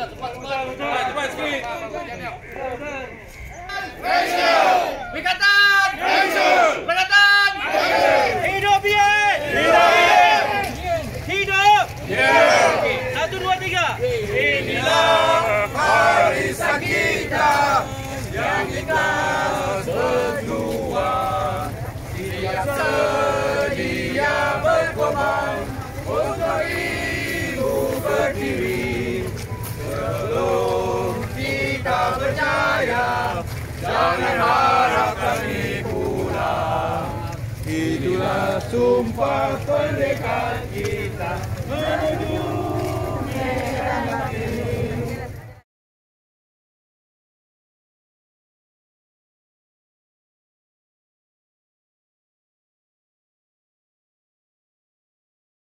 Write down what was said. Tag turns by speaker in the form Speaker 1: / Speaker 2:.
Speaker 1: Cepat sikit.
Speaker 2: Bikatan! Bikatan! Hidup BN! Hidup! Satu, dua, tiga.
Speaker 1: Inilah barisan kita yang kita berdua, siap sedia berkorban untuk ibu berdiri. Sebelum kita berjaya, jangan harap kami pulang. Itulah sumpah pendekat kita menuju